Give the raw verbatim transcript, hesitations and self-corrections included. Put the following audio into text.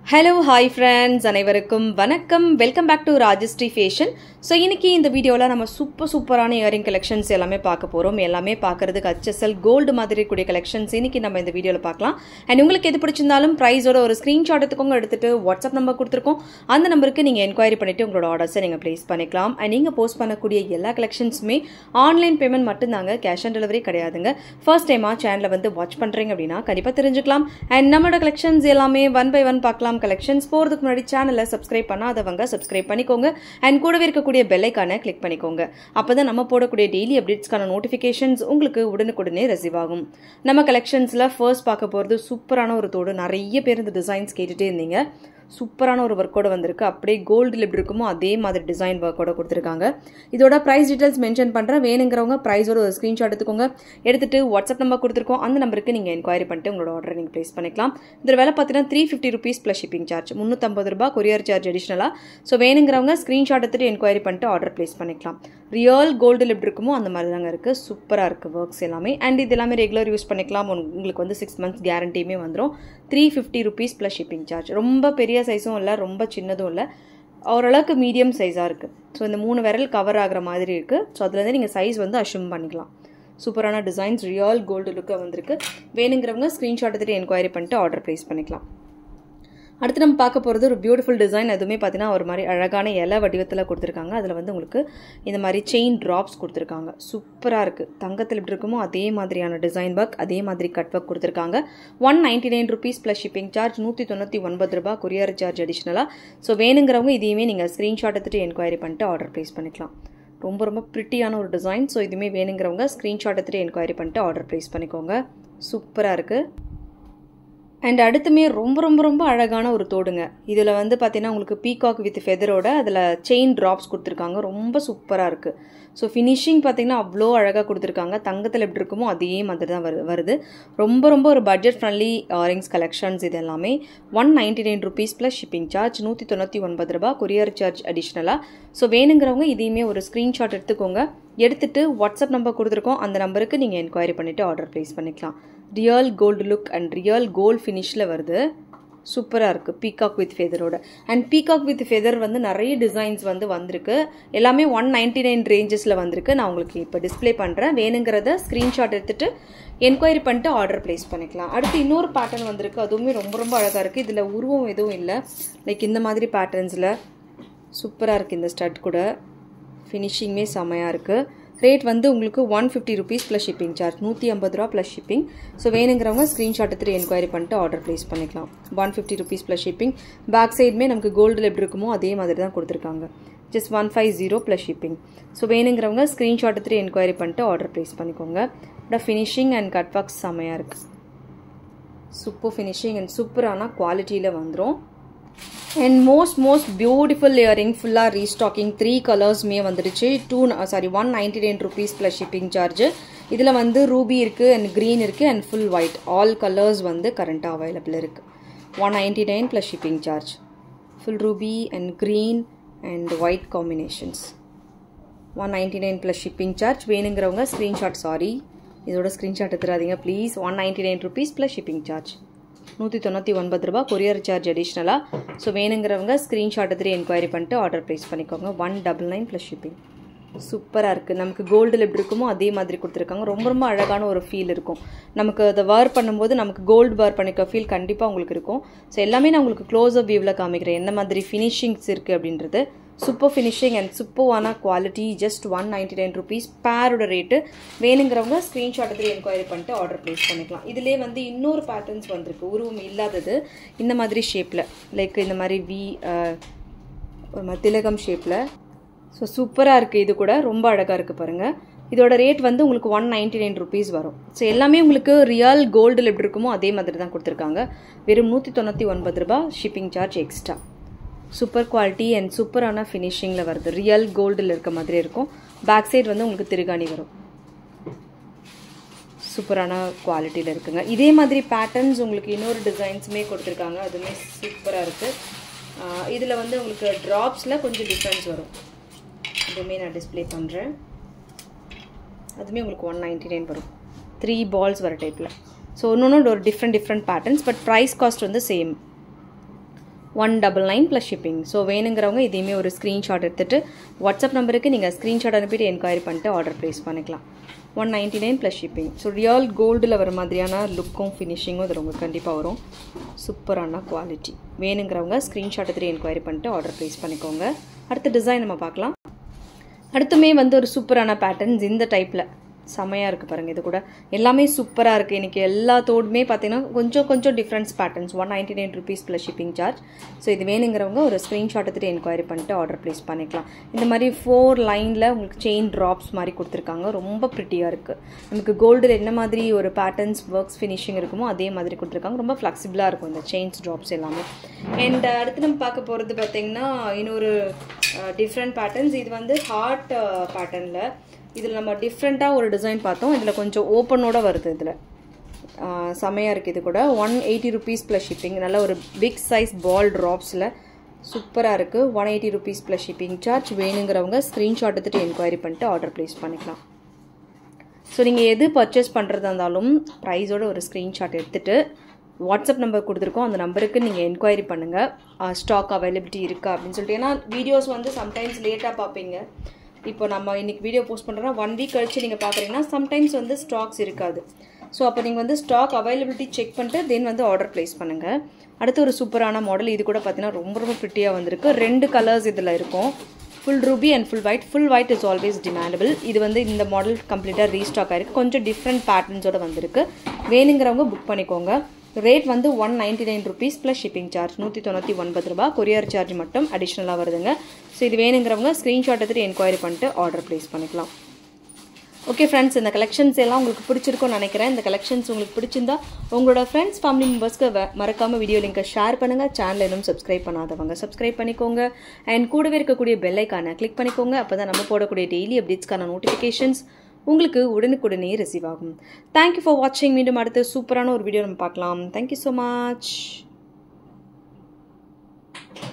Hello, hi friends, அனைவருக்கும் வணக்கம். Welcome back to Rajshree Fashion. So இன்னைக்கு இந்த வீடியோவில் நம்ம சூப்பர் சூப்பரான இயரிங் கலெக்ஷன்ஸ் எல்லாமே பார்க்க போகிறோம். எல்லாமே பார்க்கறதுக்கு ஹெச்எஸ்எல் கோல்டு மாதிரி கூடிய கலெக்ஷன்ஸ் இன்னைக்கு நம்ம இந்த வீடியோவில் பார்க்கலாம். அண்ட் உங்களுக்கு எது பிடிச்சிருந்தாலும் ப்ரைஸோட ஒரு ஸ்க்ரீன்ஷாட் எடுத்துக்கோங்க, எடுத்துட்டு வாட்ஸ்அப் நம்பர் கொடுத்துருக்கோம். அந்த நம்பருக்கு நீங்கள் என்கொயரி பண்ணிவிட்டு உங்களோட ஆர்டர்ஸை நீங்கள் ப்ளேஸ் பண்ணிக்கலாம். அண்ட் நீங்கள் போஸ்ட் பண்ணக்கூடிய எல்லா கலெக்ஷன்ஸுமே ஆன்லைன் பேமெண்ட் மட்டும்தாங்க, கேஷ் ஆன் டெலிவரி கிடையாதுங்க. ஃபர்ஸ்ட் டைமாக சேனலை வந்து வாட்ச் பண்ணுறீங்க அப்படின்னா கண்டிப்பாக தெரிஞ்சுக்கலாம். அண்ட் நம்மளோட கலெக்ஷன்ஸ் எல்லாமே ஒன் பை ஒன் பார்க்கலாம். கலெக்ஷன்ஸ் போறதுக்கு முன்னாடி சேனலை சப்ஸ்கிரைப் பண்ணாதவங்க சப்ஸ்கிரைப் பண்ணிக்கோங்க. அண்ட் கூடவே இருக்கக்கூடிய பெல் ஐகானை கிளிக் பண்ணிக்கோங்க. அப்பதான் நம்ம போடக்கூடிய டெய்லி அப்டேட்ஸ்க்கான நோட்டிஃபிகேஷன்ஸ் உங்களுக்கு உடனுக்குடனே ரிசீவ் ஆகும். நம்ம கலெக்ஷன்ஸ்ல ஃபர்ஸ்ட் பார்க்க போறது சூப்பரான ஒரு தோடு. நிறைய பேர் இந்த டிசைன்ஸ் கேட்டுட்டே இருந்தீங்க. சூப்பரான ஒரு ஒர்க்கோட வந்திருக்கு. அப்படியே கோல்டில் எப்படி இருக்குமோ அதே மாதிரி டிசைன் ஒர்க்கோட கொடுத்துருக்காங்க. இதோட ப்ரைஸ் டீட்டெயில்ஸ் மென்ஷன் பண்ணுறேன். வேணுங்கிறவங்க ப்ரைஸோட ஒரு ஸ்க்ரீன்ஷாட் எடுத்துக்கோங்க, எடுத்துட்டு வாட்ஸ்அப் நம்பர் கொடுத்துருக்கோம். அந்த நம்பருக்கு நீங்கள் என்கொயரி பண்ணிட்டு உங்களோட ஆர்டர் நீங்கள் ப்ளேஸ் பண்ணிக்கலாம். இதில் வேலை பார்த்தீங்கன்னா three fifty rupees plus shipping charge, முந்நூற்றம்பது ரூபாய் கொரியர் சார்ஜ் அடிஷ்னலாக. ஸோ வேணுங்கிறவங்க ஸ்க்ரீன்ஷாட் எடுத்துட்டு என்கொயரி பண்ணிட்டு ஆர்டர் ப்ளேஸ் பண்ணிக்கலாம். ரியல் கோல்டில் எப்படி இருக்குமோ அந்த மாதிரி தாங்க இருக்குது. சூப்பராக இருக்குது ஒர்க்ஸ் எல்லாமே. அண்ட் இது எல்லாமே ரெகுலர் யூஸ் பண்ணிக்கலாம். உங்களுக்கு வந்து சிக்ஸ் மந்த்ஸ் கேரண்டியுமே வந்துடும். Three fifty rupees plus shipping charge. ரொம்ப பெரிய சைஸும் இல்லை, ரொம்ப சின்னதும் இல்லை, ஓரளவுக்கு மீடியம் சைஸாக இருக்குது. ஸோ இந்த மூணு விரல் கவர் ஆகிற மாதிரி இருக்குது. ஸோ அதுலேருந்து நீங்கள் சைஸ் வந்து அஷ்யூம் பண்ணிக்கலாம். சூப்பரான டிசைன்ஸ், ரியல் கோல்டு லுக்காக வந்திருக்கு. வேணுங்கிறவங்க ஸ்க்ரீன்ஷாட் எடுத்துகிட்டு என்கொயரி பண்ணிட்டு ஆர்டர் ப்ளேஸ் பண்ணிக்கலாம். அடுத்து நம்ம பார்க்க போகிறது ஒரு பியூட்டிஃபுல் டிசைன். அதுவுமே பார்த்தீங்கன்னா ஒரு மாதிரி அழகான இலை வடிவத்தில் கொடுத்துருக்காங்க. அதில் வந்து உங்களுக்கு இந்த மாதிரி செயின் ட்ராப்ஸ் கொடுத்துருக்காங்க. சூப்பராக இருக்குது. தங்கத்தில் எப்படி இருக்குமோ அதே மாதிரியான டிசைன் ஒர்க், அதே மாதிரி கட் ஒர்க் கொடுத்துருக்காங்க. One ninety nine rupees plus shipping charge, நூற்றி தொண்ணூற்றி ஒன்பது ரூபாய் கொரியர் சார்ஜ் அடிஷ்னலாக. ஸோ வேணுங்கிறவங்க இதையுமே நீங்கள் ஸ்க்ரீன்ஷாட் எடுத்துகிட்டு என்கொயரி பண்ணிட்டு ஆர்டர் ப்ளேஸ் பண்ணிக்கலாம். ரொம்ப ரொம்ப ப்ரிட்டியான ஒரு டிசைன். ஸோ இதுவுமே வேணுங்கிறவங்க ஸ்க்ரீன்ஷாட் எடுத்துகிட்டு என்கொயரி பண்ணிட்டு ஆர்டர் ப்ளேஸ் பண்ணிக்கோங்க. சூப்பராக இருக்குது. அண்ட் அடுத்துமே ரொம்ப ரொம்ப ரொம்ப அழகான ஒரு தோடுங்க. இதில் வந்து பார்த்தீங்கன்னா உங்களுக்கு பீகாக் வித் ஃபெதரோட அதில் செயின் ட்ராப்ஸ் கொடுத்துருக்காங்க. ரொம்ப சூப்பராக இருக்குது. ஸோ ஃபினிஷிங் பார்த்தீங்கன்னா அவ்வளோ அழகாக கொடுத்துருக்காங்க. தங்கத்தில் எப்படி இருக்குமோ அதே மாதிரி தான் வரு வருது ரொம்ப ரொம்ப ஒரு பட்ஜெட் ஃப்ரெண்ட்லி இயரிங்ஸ் கலெக்ஷன்ஸ். இது எல்லாமே one ninety nine rupees plus shipping charge, நூற்றி தொண்ணூற்றி ஒன்பது ரூபாய் கொரியர் சார்ஜ் அடிஷ்னலாக. ஸோ வேணுங்கிறவங்க இதையுமே ஒரு ஸ்க்ரீன்ஷாட் எடுத்துக்கோங்க, எடுத்துட்டு வாட்ஸ்அப் நம்பர் கொடுத்துருக்கோம். அந்த நம்பருக்கு நீங்கள் என்கொயரி பண்ணிவிட்டு ஆர்டர் ப்ளேஸ் பண்ணிக்கலாம். Real gold look and real gold ஃபினிஷில் வருது. சூப்பராக இருக்குது. பீகாக் வித் ஃபெதரோட. அண்ட் பீகாக் வித் ஃபெதர் வந்து நிறைய டிசைன்ஸ் வந்து வந்திருக்கு. எல்லாமே ஒன் நைன்டி நைன் ரேஞ்சஸில் வந்திருக்கு. நான் உங்களுக்கு இப்போ டிஸ்பிளே பண்ணுறேன். வேணுங்கிறத ஸ்க்ரீன்ஷாட் எடுத்துகிட்டு என்கொயரி பண்ணிட்டு ஆர்டர் ப்ளேஸ் பண்ணிக்கலாம். அடுத்து இன்னொரு பேட்டர்ன் வந்திருக்கு. அதுவுமே ரொம்ப ரொம்ப அழகாக இருக்குது. இதில் உருவம் எதுவும் இல்லை, லைக் இந்த மாதிரி பேட்டர்ன்ஸில் சூப்பராக இருக்குது. இந்த ஸ்டட் கூட ஃபினிஷிங்குமே செம்மையாக இருக்குது. ரேட் வந்து உங்களுக்கு one fifty rupees plus shipping charge, நூற்றி ஐம்பது ரூபா ப்ளஸ் ஷிப்பிங். ஸோ வேணுங்கிறவங்க ஸ்க்ரீன்ஷாட் எடுத்துகிட்டு என்கொயரி பண்ணிட்டு ஆர்டர் ப்ளேஸ் பண்ணிக்கலாம். One fifty rupees plus shipping. Back சைடுமே நமக்கு கோல்டில் எப்படி இருக்குமோ அதே மாதிரி தான் கொடுத்துருக்காங்க. Just one five zero plus shipping. So வேணுங்கிறவங்க ஸ்க்ரீன்ஷாட் எடுத்துகிட்டு என்கொயரி பண்ணிட்டு ஆர்டர் ப்ளேஸ் பண்ணிக்கோங்க. But finishing and cut works செம்மையாக இருக்குது. சூப்பர் ஃபினிஷிங் அண்ட் சூப்பரான குவாலிட்டியில் வந்துடும். And most most beautiful earring ஃபுல்லாக ரீஸ்டாக்கிங். த்ரீ கலர்ஸ்மே வந்துடுச்சு. Two sorry one ninety nine rupees plus shipping charge. இதில் வந்து ரூபி இருக்குது அண்ட் க்ரீன் இருக்குது and full white. All colours வந்து கரண்ட்டாக அவைலபிள் இருக்குது. One ninety nine plus shipping charge. Full ruby and green and white combinations. One ninety nine plus shipping charge. வேணுங்கிறவங்க screenshot, sorry இதோட screenshot எடுத்துடாதீங்க please. One ninety nine rupees plus shipping charge, நூற்றி தொண்ணூற்றி ஒன்பது ரூபாய் courier charge அடிஷ்னலாக. So வேணுங்கிறவங்க screenshot எடுத்துகிட்டு என்கொயரி பண்ணிட்டு ஆர்டர் ப்ளேஸ் பண்ணிக்கோங்க. One double nine plus shipping. சூப்பராக இருக்குது. நமக்கு கோல்டில் எப்படி இருக்குமோ அதே மாதிரி கொடுத்துருக்காங்க. ரொம்ப ரொம்ப அழகான ஒரு ஃபீல் இருக்கும். நமக்கு அதை வேர் பண்ணும்போது நமக்கு கோல்டு வேர் பண்ணிக்க ஃபீல் கண்டிப்பாக உங்களுக்கு இருக்கும். ஸோ எல்லாமே நான் உங்களுக்கு க்ளோஸ் அப் வியூவில் காமிக்கிறேன் என்ன மாதிரி ஃபினிஷிங்ஸ் இருக்குது அப்படின்றது. சூப்பர் ஃபினிஷிங் அண்ட் சூப்பரான quality. Just one ninety nine rupees. பேரோட ரேட்டு. வேணுங்கிறவங்க ஸ்க்ரீன்ஷாட் எடுத்து என்கொயரி பண்ணிட்டு ஆர்டர் ப்ளேஸ் பண்ணிக்கலாம். இதிலே வந்து இன்னொரு பேட்டர்ன்ஸ் வந்திருக்கு, உருவம் இல்லாதது. இந்த மாதிரி ஷேப்பில், லைக் இந்த மாதிரி வி ஒரு மாதிரி திலகம் ஷேப்பில். ஸோ சூப்பராக இருக்குது. இது கூட ரொம்ப அழகாக இருக்குது பாருங்கள். இதோட ரேட் வந்து உங்களுக்கு ஒன் நைன்டி நைன் ருபீஸ் வரும். ஸோ எல்லாமே உங்களுக்கு ரியல் கோல்டில் எப்படி இருக்குமோ அதே மாதிரி தான் கொடுத்துருக்காங்க. வெறும் நூற்றி தொண்ணூற்றி ஒன்பது ரூபாய் shipping charge extra. Super quality and சூப்பரான ஃபினிஷிங்கில் வருது. ரியல் கோல்டில் இருக்க மாதிரி இருக்கும். பேக் சைடு வந்து உங்களுக்கு திருகாணி வரும். சூப்பரான குவாலிட்டியில் இருக்குங்க. இதே மாதிரி பேட்டர்ன்ஸ் உங்களுக்கு இன்னொரு டிசைன்ஸுமே கொடுத்துருக்காங்க. அதுவுமே சூப்பராக இருக்குது. இதில் வந்து உங்களுக்கு ட்ராப்ஸில் கொஞ்சம் டிஃப்ரென்ஸ் வரும். இதுவுமே நான் டிஸ்பிளே பண்ணுறேன். அதுவுமே உங்களுக்கு ஒன் நைன்டி நைன் வரும். த்ரீ பால்ஸ் வர டைப்பில். ஸோ இன்னொன்று ஒரு different different patterns. But price cost வந்து same. One double nine plus shipping. So வேணுங்கிறவங்க இதையுமே ஒரு ஸ்க்ரீன்ஷாட் எடுத்துகிட்டு வாட்ஸ்அப் நம்பருக்கு நீங்கள் ஸ்க்ரீன்ஷாட் அனுப்பிட்டு என்கொயரி பண்ணிட்டு ஆர்டர் ப்ளேஸ் பண்ணிக்கலாம். One ninety nine plus shipping. So real கோல்டில் வர மாதிரியான லுக்கும் ஃபினிஷிங்கும் இது உங்களுக்கு கண்டிப்பாக வரும். சூப்பரான குவாலிட்டி. வேணுங்கிறவங்க ஸ்க்ரீன்ஷாட் எடுத்துகிட்டு என்கொயரி பண்ணிட்டு ஆர்டர் ப்ளேஸ் பண்ணிக்கோங்க. அடுத்த டிசைன் நம்ம பார்க்கலாம். அடுத்துமே வந்து ஒரு சூப்பரான பேட்டர்ன்ஸ் இந்த டைப்பில் செமையாக இருக்குது பாருங்கள். இது கூட எல்லாமே சூப்பராக இருக்குது. இன்றைக்கி எல்லாத்தோடுமே பார்த்தீங்கன்னா கொஞ்சம் கொஞ்சம் differents patterns. One ninety nine rupees plus shipping charge. So இது வேணுங்கிறவங்க ஒரு ஸ்க்ரீன்ஷாட் எடுத்துகிட்டு என்கொயரி பண்ணிட்டு ஆர்டர் ப்ளேஸ் பண்ணிக்கலாம். இந்த மாதிரி ஃபோர் லைனில் உங்களுக்கு செயின் ட்ராப்ஸ் மாதிரி கொடுத்துருக்காங்க. ரொம்ப ப்ரிட்டியாக இருக்குது. நமக்கு கோல்டில் என்ன மாதிரி ஒரு பேட்டர்ன்ஸ் ஒர்க்ஸ் ஃபினிஷிங் இருக்குமோ அதே மாதிரி கொடுத்துருக்காங்க. ரொம்ப ஃப்ளெக்சிபிளாக இருக்கும் இந்த செயின்ஸ் ட்ராப்ஸ் எல்லாமே. அண்ட் அடுத்து நம்ம பார்க்க போகிறது பார்த்தீங்கன்னா இன்னொரு டிஃப்ரெண்ட் பேட்டர்ன்ஸ். இது வந்து ஹார்ட் பேட்டர்னில் இதில் நம்ம டிஃப்ரெண்ட்டாக ஒரு டிசைன் பார்த்தோம். இதில் கொஞ்சம் ஓப்பனோட வருது. இதில் செமையாக இருக்குது. இது கூட one eighty rupees plus shipping. நல்ல ஒரு பிக் சைஸ் பால் ட்ராப்ஸில் சூப்பராக இருக்குது. One eighty rupees plus shipping charge. வேணுங்கிறவங்க ஸ்க்ரீன்ஷாட் எடுத்துகிட்டு என்கொயரி பண்ணிட்டு ஆர்டர் ப்ளேஸ் பண்ணிக்கலாம். ஸோ நீங்கள் எது பர்ச்சேஸ் பண்ணுறதா இருந்தாலும் ப்ரைஸோட ஒரு ஸ்க்ரீன்ஷாட் எடுத்துகிட்டு வாட்ஸ்அப் நம்பர் கொடுத்துருக்கோம். அந்த நம்பருக்கு நீங்கள் என்கொயரி பண்ணுங்கள். ஸ்டாக் அவைலபிலிட்டி இருக்கா அப்படின்னு சொல்லிட்டு. ஏன்னா வீடியோஸ் வந்து சம்டைம்ஸ் லேட்டாக பார்ப்பீங்க. இப்போ நம்ம இன்றைக்கி வீடியோ போஸ்ட் பண்ணுறோன்னா ஒன் வீக் கழிச்சு நீங்கள் பார்க்குறீங்கன்னா சம்டைம்ஸ் வந்து ஸ்டாக்ஸ் இருக்காது. ஸோ அப்போ நீங்கள் வந்து ஸ்டாக் அவைலபிலிட்டி செக் பண்ணிட்டு தென் வந்து ஆர்டர் ப்ளேஸ் பண்ணுங்கள். அடுத்து ஒரு சூப்பரான மாடல். இது கூட பார்த்தீங்கன்னா ரொம்ப ரொம்ப ப்ரிட்டியாக வந்திருக்கு. ரெண்டு கலர்ஸ் இதில் இருக்கும். Full ruby and full white. Full white is always demandable. இது வந்து இந்த மாடல் கம்ப்ளீட்டாக ரீஸ்டாக் ஆகிருக்கு. கொஞ்சம் டிஃப்ரெண்ட் பேட்டர்ன்ஸோடு வந்திருக்கு. வேணுங்கிறவங்க புக் பண்ணிக்கோங்க. ரேட் வந்து one ninety nine rupees plus shipping charge. நூற்றி தொண்ணூற்றி ஒன்பது ரூபா. கொரியர் சார்ஜ் மட்டும் அடிஷ்னலாக வருதுங்க. ஸோ இது வேணுங்கிறவங்க ஸ்க்ரீன்ஷாட் எடுத்துகிட்டு என்கொயரி பண்ணிட்டு ஆர்டர் ப்ளேஸ் பண்ணிக்கலாம். ஓகே ஃப்ரெண்ட்ஸ், இந்த கலெக்ஷன்ஸ் எல்லாம் உங்களுக்கு பிடிச்சிருக்கும்னு நினைக்கிறேன். இந்த கலெக்ஷன்ஸ் உங்களுக்கு பிடிச்சிருந்தா உங்களோட ஃப்ரெண்ட்ஸ் ஃபேமிலி மெம்பர்ஸ்க்கு மறக்காமல் வீடியோ லிங்கை ஷேர் பண்ணுங்கள். சேனல் இன்னும் சப்ஸ்கிரைப் பண்ணாதவங்க சப்ஸ்கிரைப் பண்ணிக்கோங்க. அண்ட் கூடவே இருக்கக்கூடிய பெல் ஐக்கானை கிளிக் பண்ணிக்கோங்க. அப்போ தான் நம்ம போடக்கூடிய டெய்லி அப்டேட்ஸ்க்கான நோட்டிஃபிகேஷன்ஸ் உங்களுக்கு உடனுக்குடனே ரிசீவ் ஆகும். தேங்க்யூ ஃபார் வாட்சிங். மீண்டும் அடுத்த சூப்பரான ஒரு வீடியோ நம்ம பார்க்கலாம். Thank you so much.